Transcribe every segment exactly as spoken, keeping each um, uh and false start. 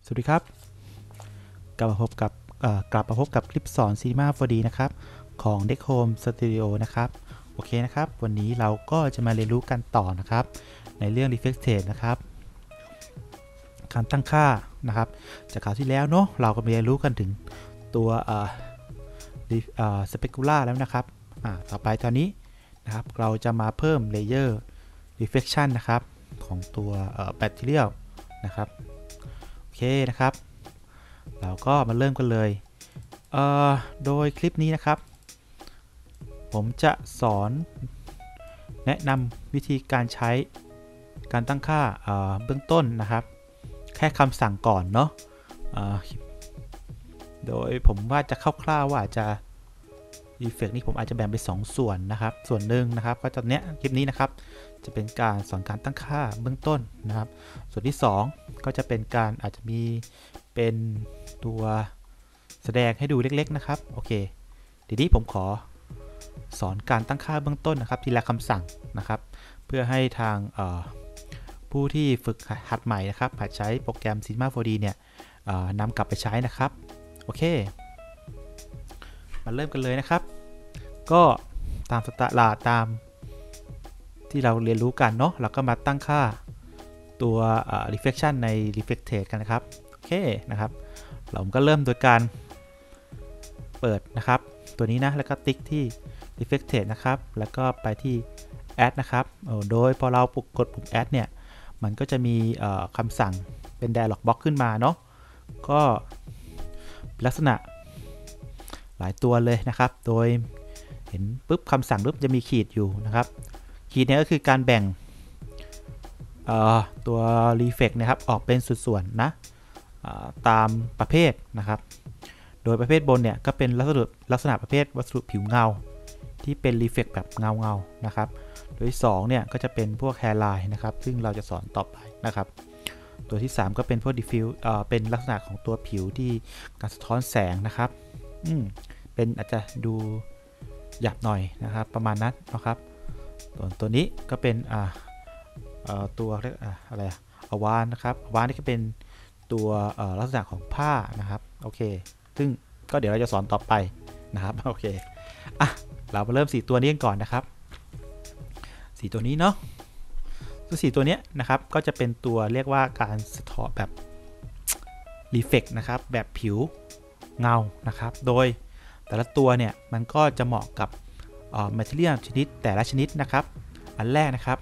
สวัสดีครับกลับมาพบกับกลับมาพบกับคลิปสอน Cinema โฟร์ ดี นะครับของ Deck Home Studio นะครับโอเคนะครับวันนี้เราก็จะมาเรียนรู้กันต่อนะครับในเรื่อง Reflected นะครับการตั้งค่านะครับจากคราวที่แล้วเนาะเราก็มาเรียนรู้กันถึงตัวเอ่อเอ่อ Specular แล้วนะครับอ่าต่อไปตอนนี้นะครับเราจะมาเพิ่ม Layer Reflection นะครับของตัวเอ่อ Material นะครับโอเคนะครับเราก็มาเริ่มกันเลยเอ่อโดยคลิปนี้นะครับผมจะสอนแนะนำวิธีการใช้การตั้งค่าเอ่อเบื้องต้นนะครับแค่คำสั่งก่อนเนาะโดยผมว่าจะคร่าวๆว่าจะ Effect นี้ผมอาจจะแบ่งเป็นสองส่วนนะครับส่วนหนึ่งนะครับก็ตอนเนี้ยคลิปนี้นะครับจะเป็นการสอนการตั้งค่าเบื้องต้นนะครับส่วนที่สองก็จะเป็นการอาจจะมีเป็นตัวแสดงให้ดูเล็กๆนะครับโอเคทีนี้ผมขอสอนการตั้งค่าเบื้องต้นนะครับทีละคำสั่งนะครับเพื่อให้ทางผู้ที่ฝึกหัดใหม่นะครับหัดใช้โปรแกรม Cinema โฟร์ ดี เนี่ยนำกลับไปใช้นะครับโอเคมาเริ่มกันเลยนะครับก็ตามสไตล์ตามที่เราเรียนรู้กันเนาะเราก็มาตั้งค่าตัว reflection ใน reflected กันนะครับโอเคนะครับเราก็เริ่มโดยการเปิดนะครับตัวนี้นะแล้วก็ติ๊กที่ reflected นะครับแล้วก็ไปที่ add นะครับโดยพอเรากดปุ่ม add เนี่ยมันก็จะมีคำสั่งเป็น dialog box ขึ้นมาเนาะก็ลักษณะหลายตัวเลยนะครับโดยเห็นปุ๊บคำสั่งปุ๊บจะมีขีดอยู่นะครับขีดนี้ก็คือการแบ่งตัว reflect นะครับออกเป็นส่วนๆนะตามประเภทนะครับโดยประเภทบนเนี่ยก็เป็นลักษณะลักษณะประเภทวัสดุผิวเงาที่เป็น reflect แบบเงาเงานะครับโดยสองเนี่ยก็จะเป็นพวก hairline นะครับซึ่งเราจะสอนต่อไปนะครับตัวที่สามก็เป็นพวก diffuse เอ่อเป็นลักษณะของตัวผิวที่การสะท้อนแสงนะครับอืมเป็นอาจจะดูหยาบหน่อยนะครับประมาณนั้นนะครับส่วนตัวนี้ก็เป็นอ่าเอ่อตัวเรียกอะไรอวานนะครับอวานนี่ก็เป็นตัวลักษณะของผ้านะครับโอเคซึ่งก็เดี๋ยวเราจะสอนต่อไปนะครับโอเคอ่ะเรามาเริ่มสีตัวนี้กันก่อนนะครับสีตัวนี้เนาะตัวสีตัวนี้นะครับก็จะเป็นตัวเรียกว่าการสะท้อนแบบ reflect นะครับแบบผิวเงานะครับโดยแต่ละตัวเนี่ยมันก็จะเหมาะกับ material ชนิดแต่ละชนิดนะครับอันแรกนะครับ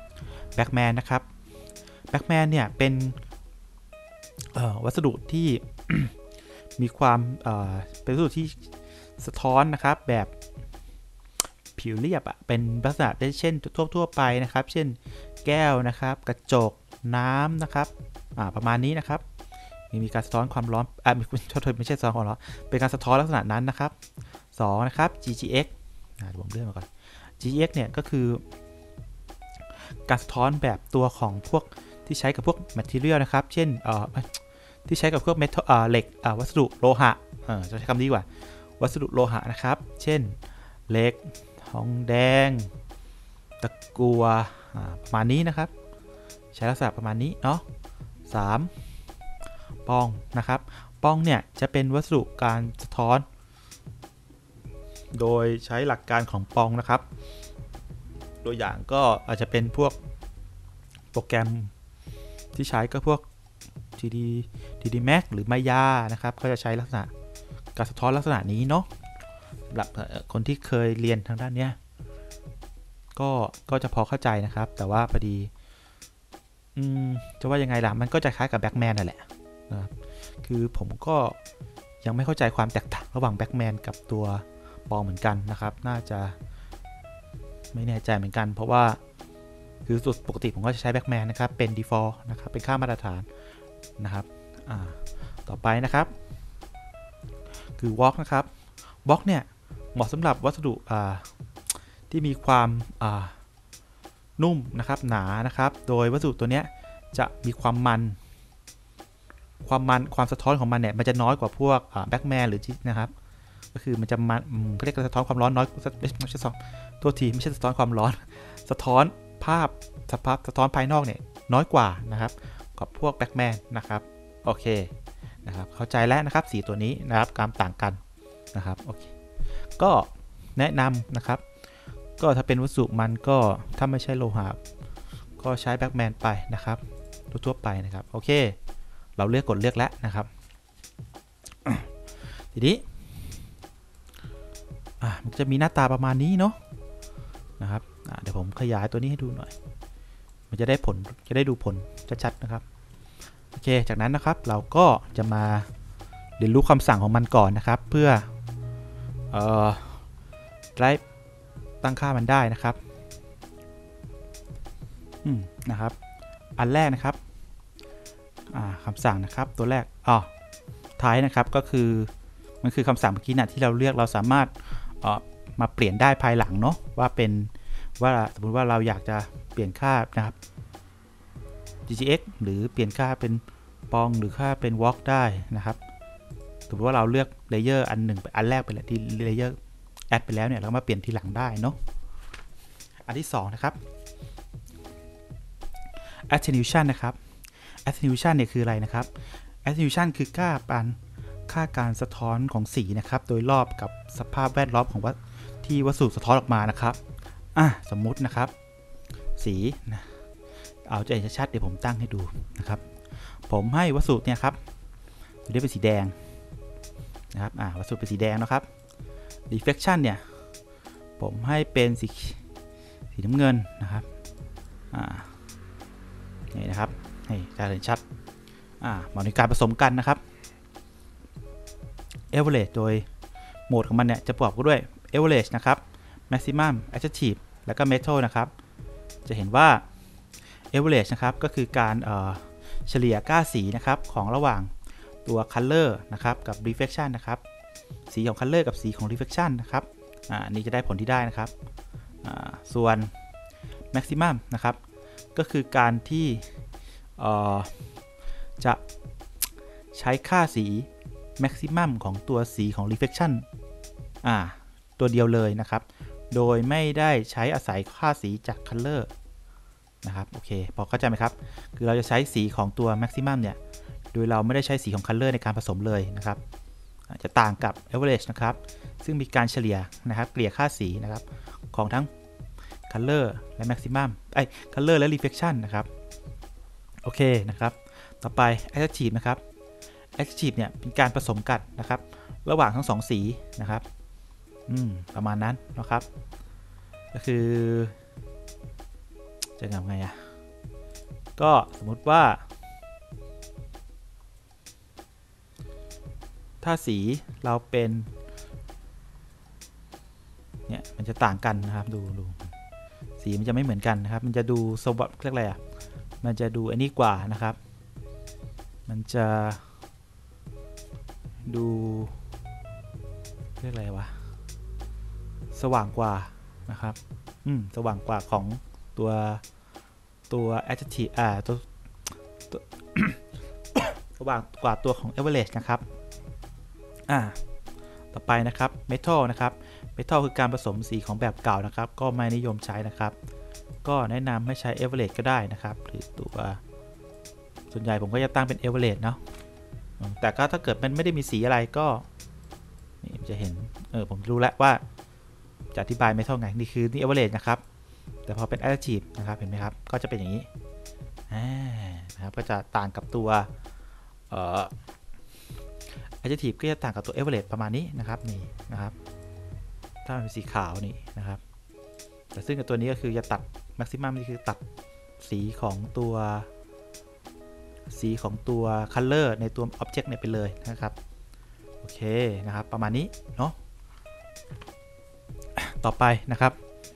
backman นะครับ backman เนี่ยเป็นวัสดุที่ มีความเป็นวัสดุที่สะท้อนนะครับแบบผิวเรียบอ่ะเป็นลักษณะได้เช่นทั่วๆไปนะครับเช่นแก้วนะครับกระจกน้ำนะครับประมาณนี้นะครับมีการสะท้อนความร้อนอ่ะไม่ไม่ใช่สะท้อนความร้อนเป็นการสะท้อนลักษณะนั้นนะครับสองนะครับ จี จี เอ็กซ์ อ่าเดี๋ยวผมเลื่อนมาก่อน จี จี เอ็กซ์ เนี่ยก็คือการสะท้อนแบบตัวของพวกที่ใช้กับพวก material นะครับเช่นเอ่อที่ใช้กับพวกเมทัลเหล็กวัสดุโลหะเออจะใช้คำนี้กว่าวัสดุโลหะนะครับเช่นเหล็กทองแดงตะกั่วประมาณนี้นะครับใช้ลักษณะประมาณนี้เนาะสามปองนะครับปองเนี่ยจะเป็นวัสดุการสะท้อนโดยใช้หลักการของปองนะครับตัวอย่างก็อาจจะเป็นพวกโปรแกรมที่ใช้ก็พวก ที ดี ที ดี Max หรือ Maya นะครับก็จะใช้ลักษณะการสะท้อนลักษณะนี้เนาะสำหรับคนที่เคยเรียนทางด้านนี้ก็ก็จะพอเข้าใจนะครับแต่ว่าพอดีอืมจะว่ายังไงล่ะมันก็จะคล้ายกับแบ็กแมนนั่นแหละนะครับคือผมก็ยังไม่เข้าใจความแตกต่างระหว่างแบ็กแมนกับตัวปองเหมือนกันนะครับน่าจะไม่แน่ใจเหมือนกันเพราะว่าคือสุดปกติผมก็จะใช้แบ็กแมนนะครับเป็น default นะครับเป็นค่ามาตรฐานนะครับอ่าต่อไปนะครับคือ walk นะครับ walk เนี่ยเหมาะสำหรับวัสดุอ่าที่มีความอ่านุ่มนะครับหนานะครับโดยวัสดุตัวเนี้ยจะมีความมันความมันความสะท้อนของมันเนี่ยมันจะน้อยกว่าพวกแบ็กแมนหรือนะครับก็คือมันจะมันเขาเรียกสะท้อนความร้อนน้อยไม่ใช่สองตัวทีไม่ใช่สะท้อนความร้อนสะท้อนภาพสภาพสะท้อนภายนอกเนี่ยน้อยกว่านะครับกับพวกแบ็กแมนนะครับโอเคนะครับเข้าใจแล้วนะครับสีตัวนี้นะครับการต่างกันนะครับโอเคก็แนะนำนะครับก็ถ้าเป็นวัสดุมันก็ถ้าไม่ใช่โลหะก็ใช้แบ็กแมนไปนะครับทั่วๆไปนะครับโอเคเราเลือกกดเลือกแล้วนะครับทีนี้มันจะมีหน้าตาประมาณนี้เนาะนะครับเดี๋ยวผมขยายตัวนี้ให้ดูหน่อยมันจะได้ผลจะได้ดูผลชัดๆนะครับโอเคจากนั้นนะครับเราก็จะมาเรียนรู้คำสั่งของมันก่อนนะครับเพื่อเอ่อได้ตั้งค่ามันได้นะครับอืมนะครับอันแรกนะครับคำสั่งนะครับตัวแรกอ๋อท้ายนะครับก็คือมันคือคำสั่งเมื่อกี้นะที่เราเลือกเราสามารถเอ่อมาเปลี่ยนได้ภายหลังเนาะว่าเป็นว่าสมมติว่าเราอยากจะเปลี่ยนค่านะครับ จี จี เอ็กซ์ หรือเปลี่ยนค่าเป็นปองหรือค่าเป็น walk ได้นะครับสมมติว่าเราเลือกเลเยอร์อันหนึ่งไปอันแรกไปแล้วที่เลเยอร์แอดไปแล้วเนี่ยเรามาเปลี่ยนทีหลังได้เนาะอันที่สองนะครับ attenuation นะครับ attenuation เนี่ยคืออะไรนะครับ attenuation คือค่าการค่าการสะท้อนของสีนะครับโดยรอบกับสภาพแวดล้อมของวัตที่วัสดุสะท้อนออกมานะครับอ่ะสมมุตินะครับสีนะเอาใจชัดๆเดี๋ยวผมตั้งให้ดูนะครับผมให้วัสดุเนี่ยครับตัวนี้เป็นสีแดงนะครับอ่าวัสดุเป็นสีแดงนะครับ reflection เนี่ยผมให้เป็นสีสีน้ำเงินนะครับอ่านี่นะครับให้จะเห็นชัดอ่ามาในการผสมกันนะครับ average โดยโหมดของมันเนี่ยจะประกอบด้วย average นะครับ maximum adjective แล้วก็ metal นะครับจะเห็นว่า average นะครับก็คือการเฉลี่ยค่าสีนะครับของระหว่างตัว color นะครับกับ reflection นะครับสีของ color กับสีของ reflection นะครับอ่านี่จะได้ผลที่ได้นะครับอ่าส่วน maximum นะครับก็คือการที่จะใช้ค่าสี maximum ของตัวสีของ reflection อ่าตัวเดียวเลยนะครับโดยไม่ได้ใช้อาศัยค่าสีจาก color นะครับโอเคพอเข้าใจไหมครับคือเราจะใช้สีของตัว maximum เนี่ยโดยเราไม่ได้ใช้สีของ color ในการผสมเลยนะครับจะต่างกับ average นะครับซึ่งมีการเฉลี่ยนะครับเกลี่ยค่าสีนะครับของทั้ง color และ maximum ไอ้ color และ reflection นะครับโอเคนะครับต่อไป adjective นะครับ adjective เนี่ยเป็นการผสมกันนะครับระหว่างทั้งสองสีนะครับอืมประมาณนั้นนะครับก็คือจะทำไงอ่ะก็สมมุติว่าถ้าสีเราเป็นเนี่ยมันจะต่างกันนะครับดูดูสีมันจะไม่เหมือนกันนะครับมันจะดูสว่างเรียกอะไรอ่ะมันจะดูอันนี้กว่านะครับมันจะดูเรียกอะไรวะสว่างกว่านะครับอืมสว่างกว่าของตัวตัว adjective อ่าตัวตัว สว่างกว่าตัวของ average นะครับอ่าต่อไปนะครับ metal นะครับ metal คือการผสมสีของแบบเก่านะครับก็ไม่นิยมใช้นะครับก็แนะนำให้ใช้ average ก็ได้นะครับหรือตัวส่วนใหญ่ผมก็จะตั้งเป็น average เนาะแต่ก็ถ้าเกิดมันไม่ได้มีสีอะไรก็นี่จะเห็นเออผมรู้แล้วว่าจะอธิบาย metal ไงนี่คือนี่ average นะครับแต่พอเป็น adjective นะครับเห็นไหมครับก็จะเป็นอย่างนี้นะครับก็จะต่างกับตัวเอ่อ adjective ก็จะต่างกับตัว average ประมาณนี้นะครับนี่นะครับถ้ามันเป็นสีขาวนี่นะครับแต่ซึ่งกับตัวนี้ก็คือจะตัด maximum นี่คือตัดสีของตัวสีของตัว color ในตัว object เนี่ยไปเลยนะครับโอเคนะครับประมาณนี้เนาะต่อไปนะครับ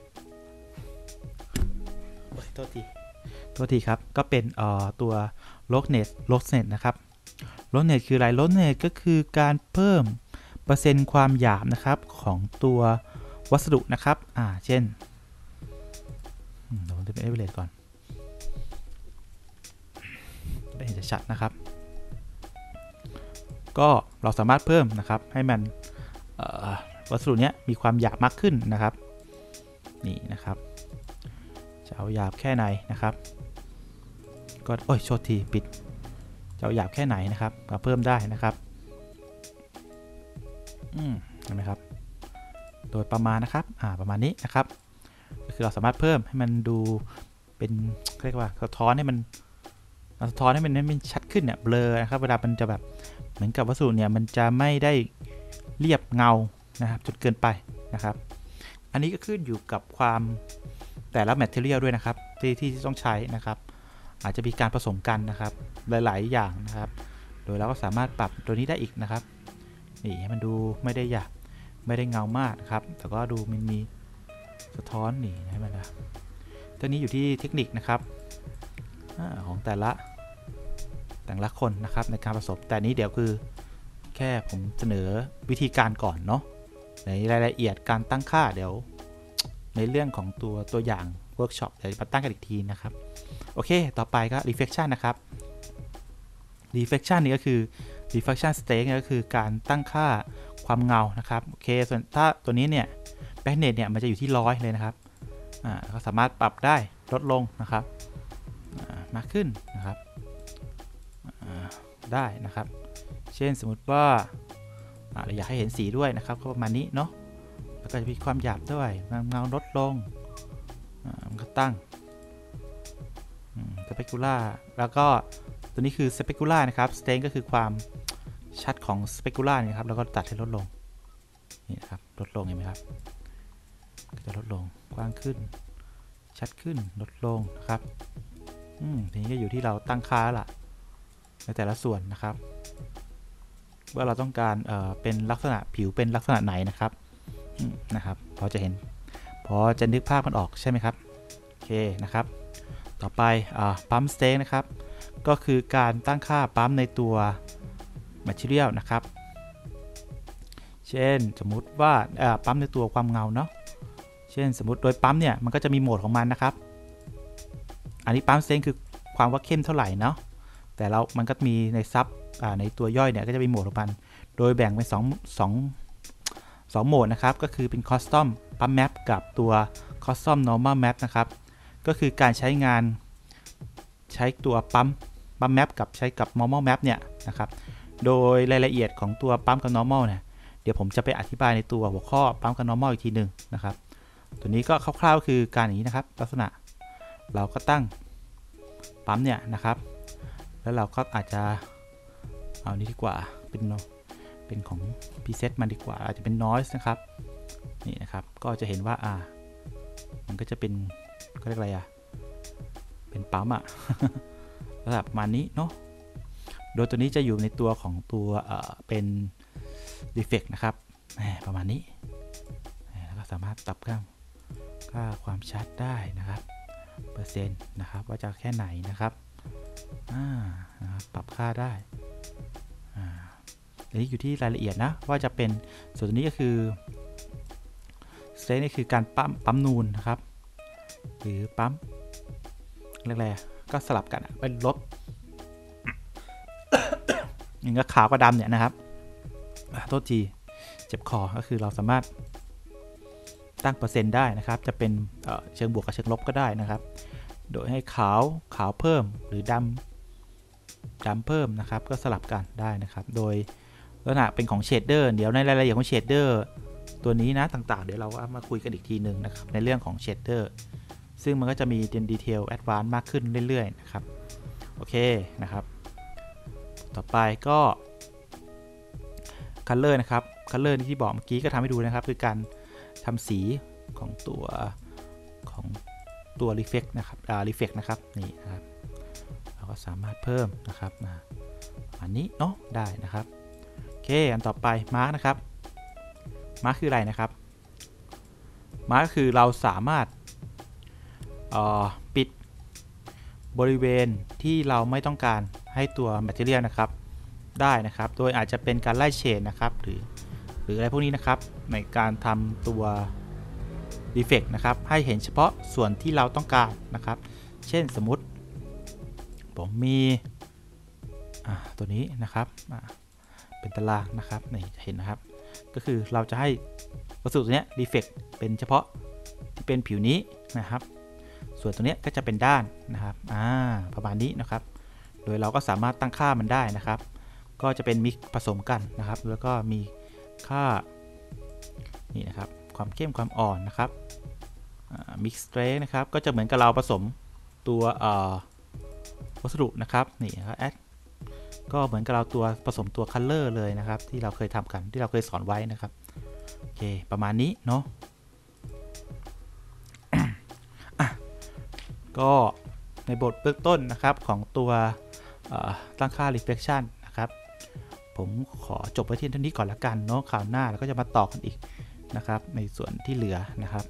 โทษทีโทษทีครับก็เป็นเอ่อตัว roughness roughness นะครับ roughness คืออะไร roughness ก็คือการเพิ่มเปอร์เซ็นต์ความหยาบนะครับของตัววัสดุนะครับอ่าเช่นเดี๋ยวผมจะเป็น average ก่อนได้เห็นชัดนะครับก็เราสามารถเพิ่มนะครับให้มันวัสดุนี้มีความหยาบมากขึ้นนะครับนี่นะครับจะเอาหยาบแค่ไหนนะครับก็โอ้ยโทษทีปิดจจะหยาบแค่ไหนนะครับก็เพิ่มได้นะครับอืมเห็นไหมครับโดยประมาณนะครับอ่าประมาณนี้นะครับก็คือเราสามารถเพิ่มให้มันดูเป็นเรียกว่าสะท้อนให้มันสะท้อนให้มันให้มันชัดขึ้นเนี่ยเบลอนะครับเวลามันจะแบบเหมือนกับวัสดุเนี่ยมันจะไม่ได้เรียบเงานะครับจนเกินไปนะครับอันนี้ก็ขึ้นอยู่กับความแต่ละแมทเทอเรียลด้วยนะครับที่ที่ต้องใช้นะครับอาจจะมีการผสมกันนะครับหลายๆอย่างนะครับโดยเราก็สามารถปรับตัวนี้ได้อีกนะครับนี่ให้มันดูไม่ได้หยาบไม่ได้เงามากนะครับแต่ก็ดูมันมีสะท้อนนี่ให้มันนะตัวนี้อยู่ที่เทคนิคนะครับของแต่ละแต่ละคนนะครับในการผสมแต่นี้เดี๋ยวคือแค่ผมเสนอวิธีการก่อนเนาะในรายละเอียดการตั้งค่าเดี๋ยวในเรื่องของตัวตัวอย่างเวิร์กช็อปเดี๋ยวมาตั้งกันอีกทีนะครับโอเคต่อไปก็ reflection นะครับ reflection นี่ก็คือ reflection state ก็คือการตั้งค่าความเงานะครับโอเคส่วนถ้าตัวนี้เนี่ย backnet เนี่ยมันจะอยู่ที่ร้อยเลยนะครับอ่าก็สามารถปรับได้ลดลงนะครับมากขึ้นนะครับได้นะครับเช่นสมมุติว่าเราอยากให้เห็นสีด้วยนะครับก็ประมาณนี้เนาะแล้วก็จะมีความหยาบด้วยเงาลดลงมันก็ตั้งสเปกุล่าแล้วก็ตัวนี้คือสเปกุล่านะครับสเตนก็คือความชัดของสเปกุล่านะครับแล้วก็ตัดให้ลดลงนี่นะครับลดลงเห็นไหมครับจะลดลงกว้างขึ้นชัดขึ้นลดลงนะครับอืมทีนี้ก็อยู่ที่เราตั้งค่าล่ะในแต่ละส่วนนะครับว่าเราต้องการเอ่อเป็นลักษณะผิวเป็นลักษณะไหนนะครับนะครับพอจะเห็นพอจะนึกภาพมันออกใช่ไหมครับโอเคนะครับต่อไปปั๊มสเต็กนะครับก็คือการตั้งค่าปั๊มในตัว material นะครับเช่นสมมุติว่าปั๊มในตัวความเงาเนาะเช่นสมมุติโดยปั๊มเนี่ยมันก็จะมีโหมดของมันนะครับอันนี้ปั๊มสเต็กคือความว่าเข้มเท่าไหร่เนาะแต่เรามันก็มีในซับในตัวย่อยเนี่ยก็จะมีโหมดของมันโดยแบ่งเป็น2 2 2โหมดนะครับก็คือเป็น Custom Pump Map กับตัว Custom Normal Map นะครับก็คือการใช้งานใช้ตัวปั๊มปั๊ม Map กับใช้กับ Normal Map เนี่ยนะครับโดยรายละเอียดของตัวปั๊มกับ Normal เนี่ยเดี๋ยวผมจะไปอธิบายในตัวหัวข้อปั๊มกับ Normal อีกทีหนึ่งนะครับตัวนี้ก็คร่าวๆคือการอย่างนี้นะครับลักษณะเราก็ตั้งปั๊มเนี่ยนะครับแล้วเราก็อาจจะเอานี้ดีกว่าเป็นเป็นของ preset มันดีกว่าอาจจะเป็น noise นะครับนี่นะครับก็จะเห็นว่าอ่ามันก็จะเป็นก็เรียกอะไรอ่ะเป็นปั๊มอ่ะ ระดับประมาณนี้เนาะโดยตัวนี้จะอยู่ในตัวของตัวเอ่อเป็น defect นะครับประมาณนี้แล้วก็สามารถปรับค่าค่าความชัดได้นะครับเปอร์เซ็นต์นะครับว่าจะแค่ไหนนะครับปรับค่าได้อันนี้อยู่ที่รายละเอียดนะว่าจะเป็นส่วนนี้ก็คือสเตทนี่คือการปั๊มปั๊มนูนนะครับหรือปั๊มอะไรก็สลับกันเป็นลบ อย่างกับขาวกับดำเนี่ยนะครับโทษทีเจ็บคอก็คือเราสามารถตั้งเปอร์เซ็นต์ได้นะครับจะเป็นเชิงบวกกับเชิงลบก็ได้นะครับโดยให้ขาวขาวเพิ่มหรือดำดำเพิ่มนะครับก็สลับกันได้นะครับโดยลักษณะเป็นของเชดเดอร์เดี๋ยวในรายละเอียดของเชดเดอร์ตัวนี้นะต่างๆเดี๋ยวเราเอามาคุยกันอีกทีหนึ่งนะครับในเรื่องของเชดเดอร์ซึ่งมันก็จะมีดีเทลแอดวานซ์มากขึ้นเรื่อยๆนะครับโอเคนะครับต่อไปก็ Color นะครับ Color ที่บอกเมื่อกี้ก็ทำให้ดูนะครับคือการทำสีของตัวของตัว reflect นะครับอ่า reflect นะครับนี่นะครับเราก็สามารถเพิ่มนะครับอันนี้เนาะได้นะครับโอเคอันต่อไป mark นะครับ mark คืออะไรนะครับ mark ก็คือเราสามารถปิดบริเวณที่เราไม่ต้องการให้ตัว material นะครับได้นะครับโดยอาจจะเป็นการไล่เฉดนะครับหรือหรืออะไรพวกนี้นะครับในการทำตัว defect นะครับให้เห็นเฉพาะส่วนที่เราต้องการนะครับเช่นสมมุติผมมีตัวนี้นะครับเป็นตารางนะครับนี่เห็นนะครับก็คือเราจะให้วัสดุตัวนี้ defect เป็นเฉพาะที่เป็นผิวนี้นะครับส่วนตัวนี้ก็จะเป็นด้านนะครับอ่าประมาณนี้นะครับโดยเราก็สามารถตั้งค่ามันได้นะครับก็จะเป็นมิกผสมกันนะครับแล้วก็มีค่านี่นะครับความเข้มความอ่อนนะครับมิกซ์สเตรทนะครับก็จะเหมือนกับเราผสมตัววัสดุนะครับนี่ครับแอดก็เหมือนกับเราตัวผสมตัวคัลเลอร์เลยนะครับที่เราเคยทำกันที่เราเคยสอนไว้นะครับโอเคประมาณนี้เนาะ ก็ในบทเบื้องต้นนะครับของตัวตั้งค่า reflection นะครับผมขอจบไว้ที่เท่านี้ก่อนละกันเนาะคราวหน้าเราก็จะมาต่อกันอีกนะครับในส่วนที่เหลือนะครับ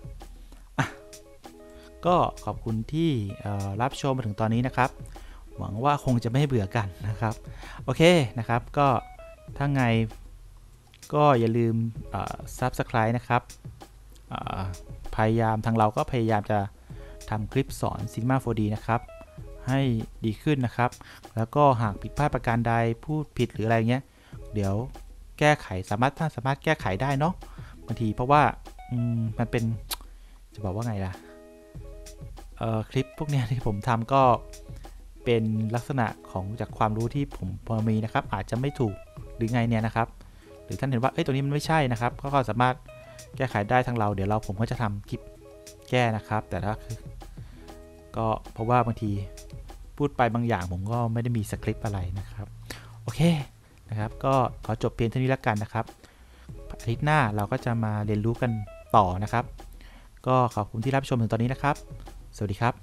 ก็ขอบคุณที่รับชมมาถึงตอนนี้นะครับหวังว่าคงจะไม่เบื่อกันนะครับโอเคนะครับก็ถ้าไงก็อย่าลืม Subscribe นะครับพยายามทางเราก็พยายามจะทำคลิปสอน Cinema โฟร์ ดี นะครับให้ดีขึ้นนะครับแล้วก็หากผิดพลาดประการใดพูดผิดหรืออะไรเงี้ยเดี๋ยวแก้ไขสามารถท่านสามารถแก้ไขได้เนาะบางทีเพราะว่ามันเป็นจะบอกว่าไงล่ะเอ่อคลิปพวกนี้ที่ผมทำก็เป็นลักษณะของจากความรู้ที่ผมพอมีนะครับอาจจะไม่ถูกหรือไงเนี่ยนะครับหรือท่านเห็นว่าเอ้ยตัวนี้มันไม่ใช่นะครับก็สามารถแก้ไขได้ทางเราเดี๋ยวเราผมก็จะทำคลิปแก้นะครับแต่ถ้าคือก็เพราะว่าบางทีพูดไปบางอย่างผมก็ไม่ได้มีสคริปต์อะไรนะครับโอเคนะครับก็ขอจบเพียงเท่านี้แล้วกันนะครับอาทิตย์หน้าเราก็จะมาเรียนรู้กันต่อนะครับก็ขอบคุณที่รับชมถึงตอนนี้นะครับสวัสดีครับ